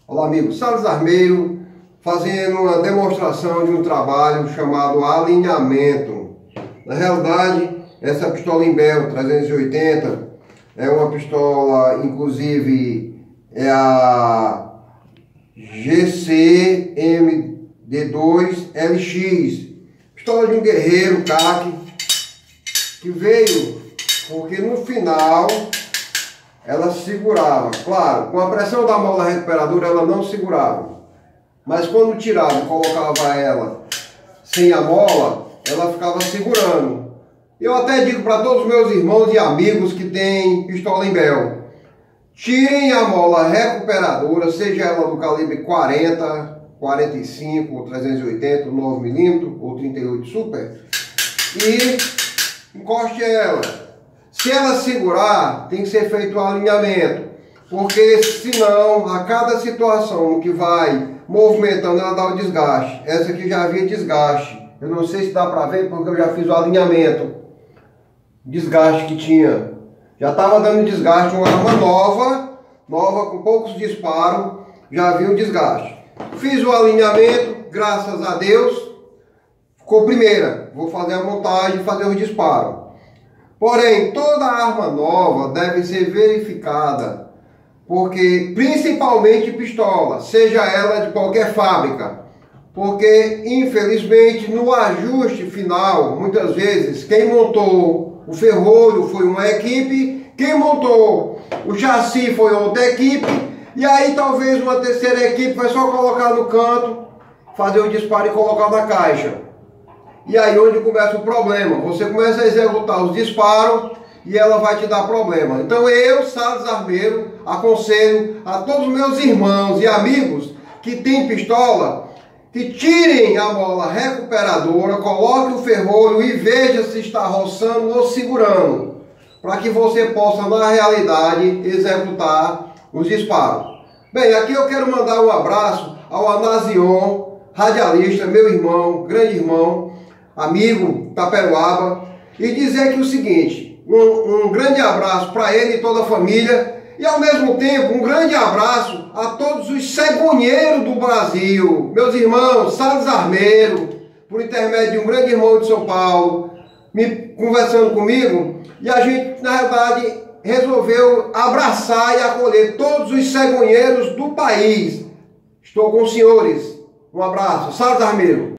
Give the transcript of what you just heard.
Olá, amigos. Salles Armeiro fazendo uma demonstração de um trabalho chamado alinhamento. Na realidade, essa pistola Imbel 380 é uma pistola, inclusive, é a GC-MD2 LX, pistola de um guerreiro CAC, que veio porque no final ela segurava. Claro, com a pressão da mola recuperadora ela não segurava, mas quando tirava e colocava ela sem a mola, ela ficava segurando. Eu até digo para todos os meus irmãos e amigos que têm pistola Imbel: tirem a mola recuperadora, seja ela do calibre 40, 45, 380, 9mm ou 38 Super, e encoste ela. Se ela segurar, tem que ser feito o alinhamento, porque senão a cada situação que vai movimentando ela dá o desgaste. Essa aqui já havia desgaste, eu não sei se dá para ver porque eu já fiz o alinhamento. Desgaste que tinha, já estava dando desgaste. Uma arma nova com poucos disparos, já havia o desgaste. Fiz o alinhamento, graças a Deus ficou primeira. Vou fazer a montagem e fazer os disparos. Porém, toda arma nova deve ser verificada, porque principalmente pistola, seja ela de qualquer fábrica, porque infelizmente no ajuste final, muitas vezes quem montou o ferrolho foi uma equipe, quem montou o chassi foi outra equipe, e aí talvez uma terceira equipe vai só colocar no canto, fazer o disparo e colocar na caixa. E aí onde começa o problema, você começa a executar os disparos e ela vai te dar problema. Então eu, Salles Armeiro, aconselho a todos os meus irmãos e amigos que têm pistola, que tirem a mola recuperadora, coloquem o ferrolho e veja se está roçando ou segurando, para que você possa na realidade executar os disparos. Bem, aqui eu quero mandar um abraço ao Anazion, radialista, meu irmão, grande irmão, amigo Taperuaba, e dizer aqui o seguinte: um grande abraço para ele e toda a família, e ao mesmo tempo um grande abraço a todos os cegonheiros do Brasil, meus irmãos. Salles Armeiro, por intermédio de um grande irmão de São Paulo, conversando comigo, e a gente na verdade resolveu abraçar e acolher todos os cegonheiros do país. Estou com os senhores. Um abraço. Salles Armeiro.